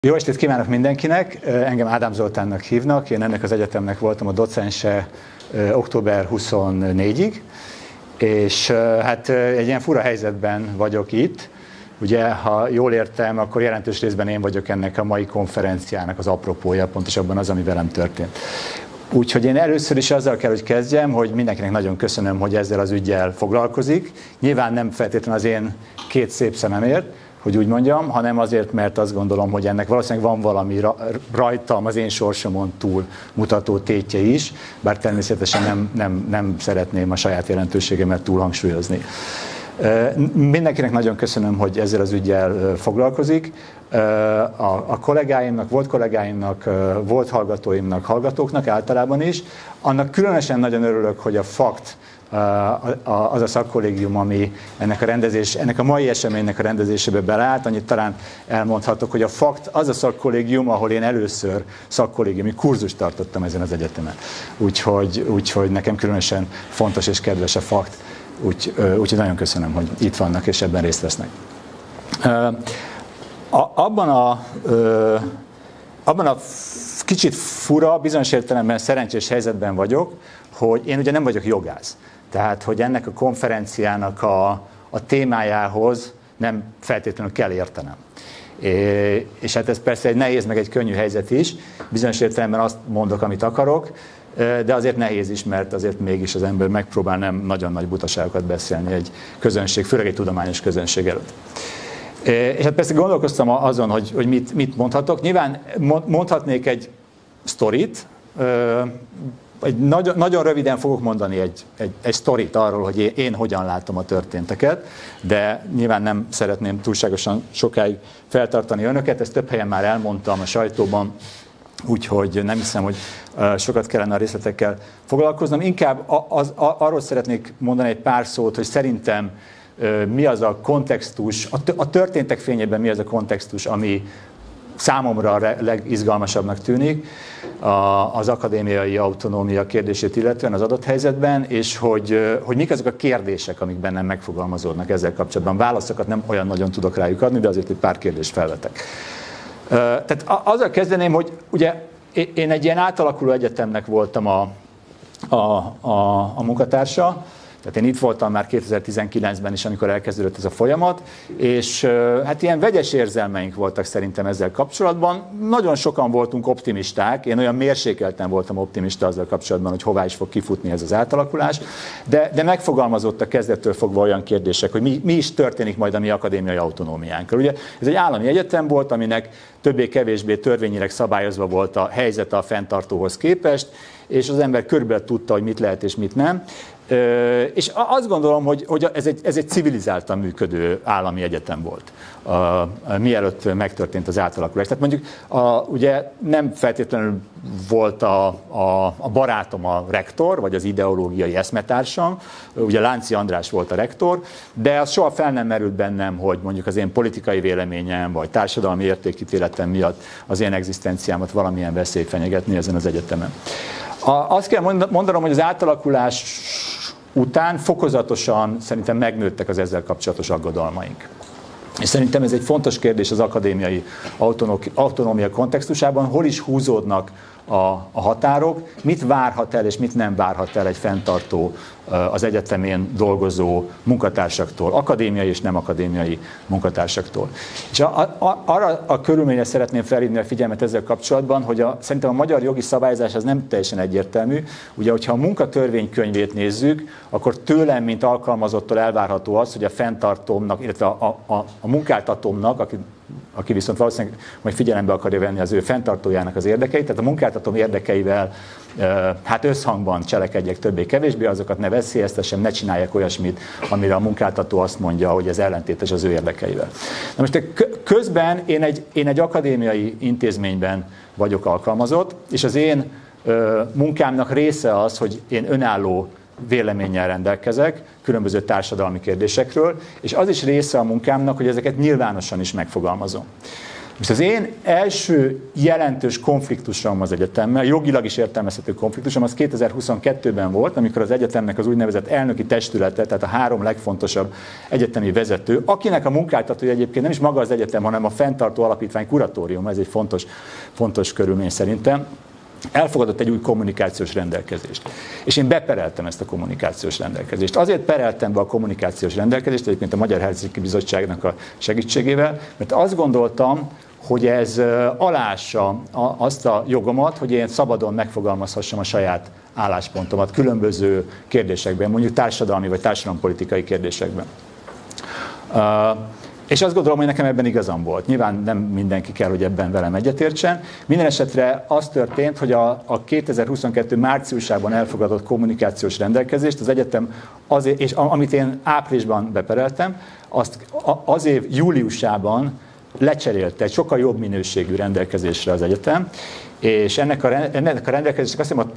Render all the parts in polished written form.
Jó estét kívánok mindenkinek! Engem Ádám Zoltánnak hívnak, én ennek az egyetemnek voltam a docense október 24-ig, és hát egy ilyen fura helyzetben vagyok itt. Ugye, ha jól értem, akkor jelentős részben én vagyok ennek a mai konferenciának az apropója, pontosabban az, ami velem történt. Úgyhogy én először is azzal kell, hogy kezdjem, hogy mindenkinek nagyon köszönöm, hogy ezzel az üggyel foglalkozik. Nyilván nem feltétlenül az én két szép szememért, hogy úgy mondjam, hanem azért, mert azt gondolom, hogy ennek valószínűleg van valami rajtam, az én sorsomon túl mutató tétje is, bár természetesen nem szeretném a saját jelentőségemet túl hangsúlyozni. Mindenkinek nagyon köszönöm, hogy ezzel az üggyel foglalkozik. A kollégáimnak, volt hallgatóimnak, hallgatóknak általában is. Annak különösen nagyon örülök, hogy a FACT, az a szakkollégium, ami ennek a mai eseménynek a rendezésébe beleállt, annyit talán elmondhatok, hogy a FACT az a szakkollégium, ahol én először szakkollégiumi kurzust tartottam ezen az egyetemen. Úgyhogy nekem különösen fontos és kedves a FACT, úgyhogy nagyon köszönöm, hogy itt vannak és ebben részt vesznek. Abban a kicsit fura, bizonyos értelemben szerencsés helyzetben vagyok, hogy én ugye nem vagyok jogász. Tehát, hogy ennek a konferenciának a témájához nem feltétlenül kell értenem. És hát ez persze egy nehéz, meg egy könnyű helyzet is. Bizonyos értelemben azt mondok, amit akarok, de azért nehéz is, mert azért mégis az ember megpróbál nem nagyon nagy butaságokat beszélni egy közönség, főleg egy tudományos közönség előtt. És hát persze gondolkoztam azon, hogy mit mondhatok. Nyilván mondhatnék egy sztorit, nagyon röviden fogok mondani egy sztorit arról, hogy én hogyan látom a történteket, de nyilván nem szeretném túlságosan sokáig feltartani önöket, ezt több helyen már elmondtam a sajtóban, úgyhogy nem hiszem, hogy sokat kellene a részletekkel foglalkoznom. Inkább arról szeretnék mondani egy pár szót, hogy szerintem mi az a kontextus, a történtek fényében mi az a kontextus, ami számomra a legizgalmasabbnak tűnik az akadémiai autonómia kérdését illetően az adott helyzetben, és hogy mik azok a kérdések, amik bennem megfogalmazódnak ezzel kapcsolatban. Válaszokat nem olyan nagyon tudok rájuk adni, de azért egy pár kérdést felvetek. Tehát azzal kezdeném, hogy ugye én egy ilyen átalakuló egyetemnek voltam a munkatársa. Tehát én itt voltam már 2019-ben is, amikor elkezdődött ez a folyamat, és hát ilyen vegyes érzelmeink voltak szerintem ezzel kapcsolatban. Nagyon sokan voltunk optimisták, én olyan mérsékelten voltam optimista azzal kapcsolatban, hogy hová is fog kifutni ez az átalakulás, de megfogalmazottak kezdettől fogva olyan kérdések, hogy mi is történik majd a mi akadémiai autonómiánkkal. Ugye ez egy állami egyetem volt, aminek többé-kevésbé törvényileg szabályozva volt a helyzete a fenntartóhoz képest, és az ember körülbelül tudta, hogy mit lehet és mit nem. És azt gondolom, hogy ez egy civilizáltan működő állami egyetem volt, mielőtt megtörtént az átalakulás. Tehát mondjuk ugye nem feltétlenül volt a barátom a rektor, vagy az ideológiai eszmetársam, ugye Lánci András volt a rektor, de az soha fel nem merült bennem, hogy mondjuk az én politikai véleményem, vagy társadalmi értékítéletem miatt az én egzisztenciámat valamilyen veszély fenyegetni ezen az egyetemen. Azt kell mondanom, hogy az átalakulás után fokozatosan szerintem megnőttek az ezzel kapcsolatos aggodalmaink. És szerintem ez egy fontos kérdés az akadémiai autonómia kontextusában, hol is húzódnak a határok, mit várhat el és mit nem várhat el egy fenntartó az egyetemén dolgozó munkatársaktól, akadémiai és nem akadémiai munkatársaktól. És arra a körülményre szeretném felhívni a figyelmet ezzel kapcsolatban, hogy szerintem a magyar jogi szabályozás az nem teljesen egyértelmű. Ugye, hogyha a munkatörvénykönyvét nézzük, akkor tőlem, mint alkalmazottól elvárható az, hogy a fenntartómnak, illetve a munkáltatómnak, aki viszont valószínűleg majd figyelembe akarja venni az ő fenntartójának az érdekeit, tehát a munkáltatóm érdekeivel hát összhangban cselekedjek többé-kevésbé, azokat ne veszélyeztessem, ne csináljak olyasmit, amire a munkáltató azt mondja, hogy ez ellentétes az ő érdekeivel. Na most közben én egy akadémiai intézményben vagyok alkalmazott, és az én munkámnak része az, hogy én önálló véleménnyel rendelkezek különböző társadalmi kérdésekről, és az is része a munkámnak, hogy ezeket nyilvánosan is megfogalmazom. Most az én első jelentős konfliktusom az egyetemmel, jogilag is értelmezhető konfliktusom, az 2022-ben volt, amikor az egyetemnek az úgynevezett elnöki testülete, tehát a 3 legfontosabb egyetemi vezető, akinek a munkáltatója egyébként nem is maga az egyetem, hanem a fenntartó alapítvány kuratórium, ez egy fontos körülmény szerintem, elfogadott egy új kommunikációs rendelkezést. És én bepereltem ezt a kommunikációs rendelkezést. Azért pereltem be a kommunikációs rendelkezést, egyébként a Magyar Helsinki Bizottságnak a segítségével, mert azt gondoltam, hogy ez alássa azt a jogomat, hogy én szabadon megfogalmazhassam a saját álláspontomat különböző kérdésekben, mondjuk társadalmi vagy társadalompolitikai kérdésekben. És azt gondolom, hogy nekem ebben igazam volt. Nyilván nem mindenki kell, hogy ebben velem egyetértsen. Minden esetre az történt, hogy a 2022 márciusában elfogadott kommunikációs rendelkezést az egyetem, és amit én áprilisban bepereltem, azt az év júliusában lecserélte egy sokkal jobb minőségű rendelkezésre az egyetem, és ennek a rendelkezésnek azt hiszem a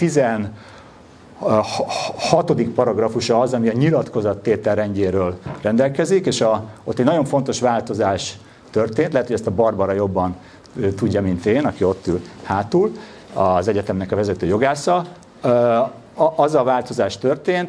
16. paragrafusa az, ami a nyilatkozattétel rendjéről rendelkezik, és ott egy nagyon fontos változás történt, lehet, hogy ezt a Barbara jobban tudja, mint én, aki ott ül hátul, az egyetemnek a vezető jogásza. Az a változás történt,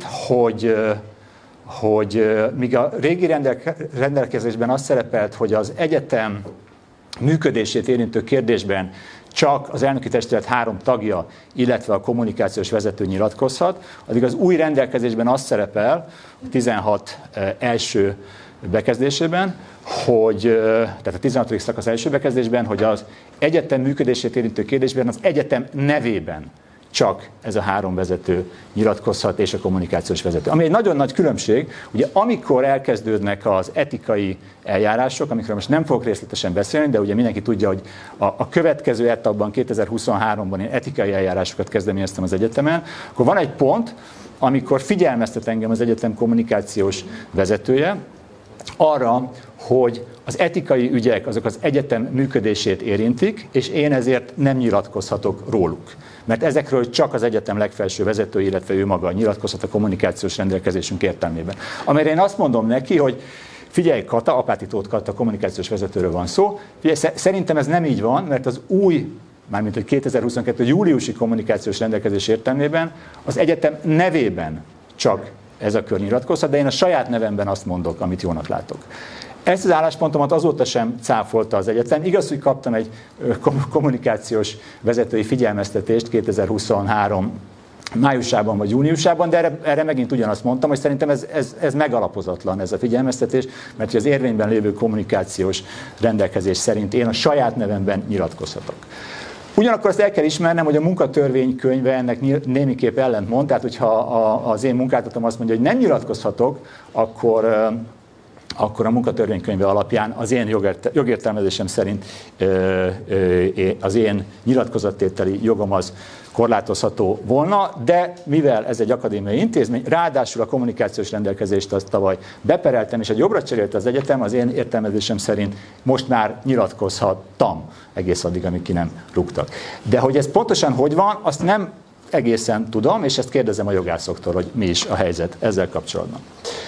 hogy míg a régi rendelkezésben az szerepelt, hogy az egyetem működését érintő kérdésben csak az elnöki testület 3 tagja, illetve a kommunikációs vezető nyilatkozhat, addig az új rendelkezésben az szerepel, 16 első bekezdésében, tehát a 16. szakasz első bekezdésben, hogy az egyetem működését érintő kérdésben az egyetem nevében csak ez a 3 vezető nyilatkozhat, és a kommunikációs vezető. Ami egy nagyon nagy különbség, ugye amikor elkezdődnek az etikai eljárások, amikről most nem fogok részletesen beszélni, de ugye mindenki tudja, hogy a következő etapban, 2023-ban én etikai eljárásokat kezdeményeztem az egyetemen, akkor van egy pont, amikor figyelmeztet engem az egyetem kommunikációs vezetője arra, hogy az etikai ügyek azok az egyetem működését érintik, és én ezért nem nyilatkozhatok róluk. Mert ezekről csak az egyetem legfelső vezető, illetve ő maga nyilatkozhat a kommunikációs rendelkezésünk értelmében. Amire én azt mondom neki, hogy figyelj Kata, Apáti Tóth Kata, kommunikációs vezetőről van szó, figyelj, szerintem ez nem így van, mert az új, mármint hogy 2022. júliusi kommunikációs rendelkezés értelmében az egyetem nevében csak ez a kör nyilatkozhat, de én a saját nevemben azt mondok, amit jónak látok. Ezt az álláspontomat azóta sem cáfolta az egyetem. Igaz, hogy kaptam egy kommunikációs vezetői figyelmeztetést 2023 májusában vagy júniusában, de erre megint ugyanazt mondtam, hogy szerintem ez megalapozatlan, ez a figyelmeztetés, mert az érvényben lévő kommunikációs rendelkezés szerint én a saját nevemben nyilatkozhatok. Ugyanakkor azt el kell ismernem, hogy a munkatörvénykönyve ennek némiképp ellentmond, tehát hogyha az én munkáltatom azt mondja, hogy nem nyilatkozhatok, akkor a munkatörvénykönyve alapján az én jogértelmezésem szerint az én nyilatkozattételi jogom az korlátozható volna, de mivel ez egy akadémiai intézmény, ráadásul a kommunikációs rendelkezést azt tavaly bepereltem, és egy jobbra cserélte az egyetem, az én értelmezésem szerint most már nyilatkozhattam egész addig, amíg ki nem rúgtak. De hogy ez pontosan hogy van, azt nem egészen tudom, és ezt kérdezem a jogászoktól, hogy mi is a helyzet ezzel kapcsolatban.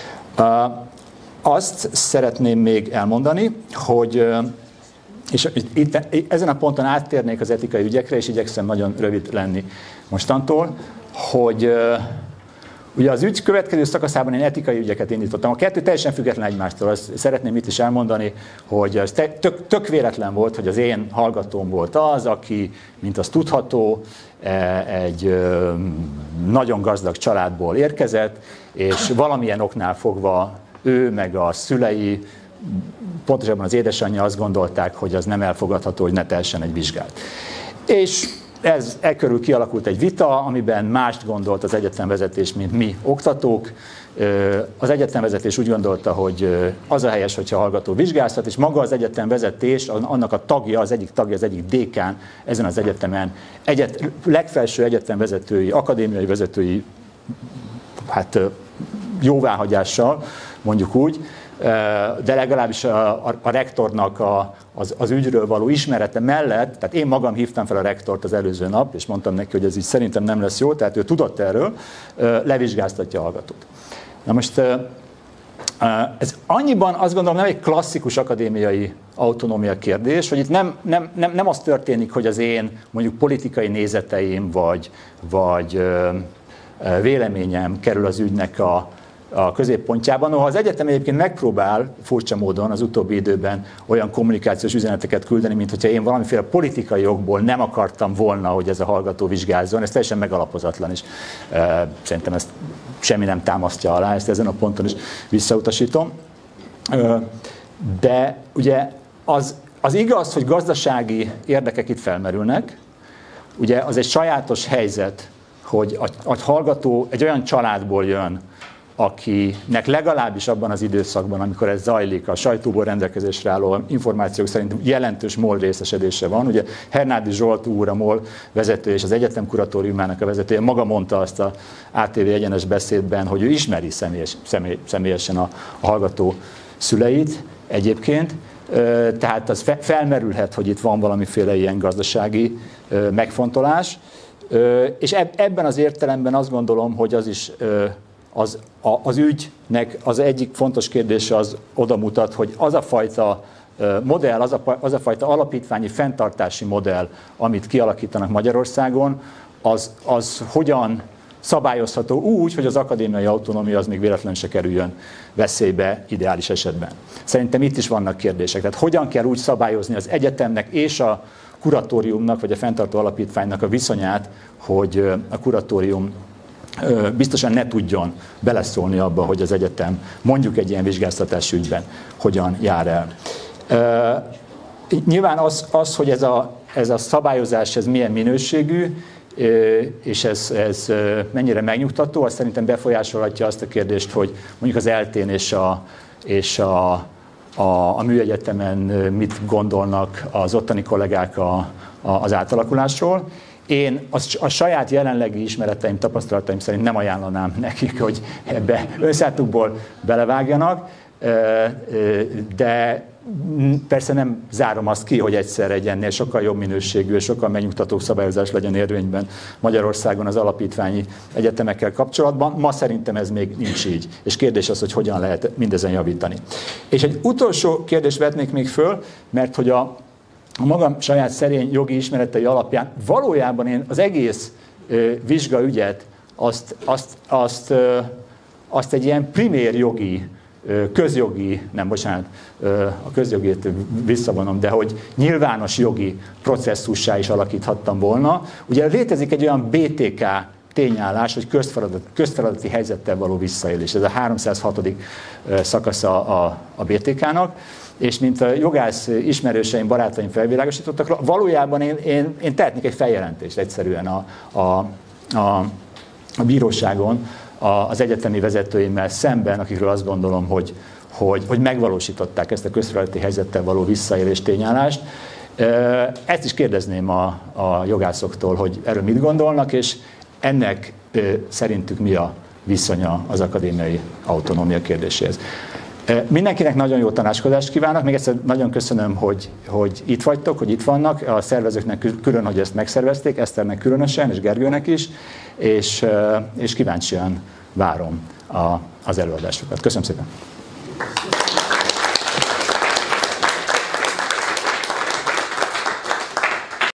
Azt szeretném még elmondani, hogy, és itt, ezen a ponton áttérnék az etikai ügyekre, és igyekszem nagyon rövid lenni mostantól, hogy ugye az ügy következő szakaszában én etikai ügyeket indítottam. A kettő teljesen független egymástól. Azt szeretném itt is elmondani, hogy ez tök véletlen volt, hogy az én hallgatóm volt az, aki, mint az tudható, egy nagyon gazdag családból érkezett, és valamilyen oknál fogva ő meg a szülei, pontosabban az édesanyja azt gondolták, hogy az nem elfogadható, hogy ne tehessen egy vizsgát. És e körül kialakult egy vita, amiben mást gondolt az egyetemvezetés, mint mi oktatók. Az egyetemvezetés úgy gondolta, hogy az a helyes, hogyha a hallgató vizsgázhat, és maga az egyetemvezetés, annak a tagja, az egyik dékán ezen az egyetemen, legfelső egyetemvezetői, akadémiai vezetői, jóváhagyással, mondjuk úgy, de legalábbis a rektornak az ügyről való ismerete mellett, tehát én magam hívtam fel a rektort az előző nap, és mondtam neki, hogy ez így szerintem nem lesz jó, tehát ő tudott erről, levizsgáztatja a hallgatót. Na most Ez annyiban azt gondolom nem egy klasszikus akadémiai autonómia kérdés, hogy itt nem az történik, hogy az én mondjuk politikai nézeteim vagy véleményem kerül az ügynek a középpontjában. Noha az egyetem egyébként megpróbál furcsa módon az utóbbi időben olyan kommunikációs üzeneteket küldeni, mint hogyha én valamiféle politikai jogból nem akartam volna, hogy ez a hallgató vizsgázzon. Ez teljesen megalapozatlan, és szerintem ezt semmi nem támasztja alá, ezt ezen a ponton is visszautasítom. De ugye az igaz, hogy gazdasági érdekek itt felmerülnek. Ugye az egy sajátos helyzet, hogy a hallgató egy olyan családból jön, akinek legalábbis abban az időszakban, amikor ez zajlik, a sajtóból rendelkezésre álló információk szerint jelentős MOL részesedése van. Ugye Hernádi Zsolt úr, a MOL vezető és az egyetem kuratóriumának a vezetője maga mondta azt a ATV egyenes beszédben, hogy ő ismeri személyesen a hallgató szüleit egyébként. Tehát az felmerülhet, hogy itt van valamiféle ilyen gazdasági megfontolás. És ebben az értelemben azt gondolom, hogy az is az ügynek az egyik fontos kérdése az oda mutat, hogy az a fajta modell, az a fajta alapítványi fenntartási modell, amit kialakítanak Magyarországon, az hogyan szabályozható úgy, hogy az akadémiai autonómia az még véletlenül se kerüljön veszélybe ideális esetben. Szerintem itt is vannak kérdések. Tehát hogyan kell úgy szabályozni az egyetemnek és a kuratóriumnak, vagy a fenntartó alapítványnak a viszonyát, hogy a kuratórium biztosan ne tudjon beleszólni abba, hogy az egyetem mondjuk egy ilyen vizsgáztatási ügyben hogyan jár el. Nyilván az hogy ez a szabályozás ez milyen minőségű, és ez mennyire megnyugtató, az szerintem befolyásolhatja azt a kérdést, hogy mondjuk az ELTE-n és a műegyetemen mit gondolnak az ottani kollégák az átalakulásról. Én a saját jelenlegi ismereteim, tapasztalataim szerint nem ajánlanám nekik, hogy ebbe önszátukból belevágjanak, de persze nem zárom azt ki, hogy egyszer egy ennél sokkal jobb minőségű és sokkal megnyugtatóbb szabályozás legyen érvényben Magyarországon az alapítványi egyetemekkel kapcsolatban. Ma szerintem ez még nincs így. És kérdés az, hogy hogyan lehet mindezen javítani. És egy utolsó kérdést vetnék még föl, mert hogy a magam saját szerény jogi ismeretei alapján valójában én az egész vizsgaügyet azt egy ilyen primér jogi, közjogi, nem bocsánat, a közjogét visszavonom, de hogy nyilvános jogi processzussá is alakíthattam volna. Ugye létezik egy olyan BTK tényállás, hogy közfeladati helyzettel való visszaélés. Ez a 306. szakasza a BTK-nak, és mint a jogász ismerőseim, barátaim felvilágosítottak, valójában én tehetnék egy feljelentést egyszerűen a bíróságon az egyetemi vezetőimmel szemben, akikről azt gondolom, hogy megvalósították ezt a közfeladati helyzettel való visszaélés tényállást. Ezt is kérdezném a jogászoktól, hogy erről mit gondolnak, és ennek szerintük mi a viszonya az akadémiai autonómia kérdéséhez. Mindenkinek nagyon jó tanácskozást kívánok, még egyszer nagyon köszönöm, hogy itt vagytok, hogy itt vannak, a szervezőknek külön, hogy ezt megszervezték, Eszternek különösen, és Gergőnek is, és kíváncsian várom az előadásokat. Köszönöm szépen!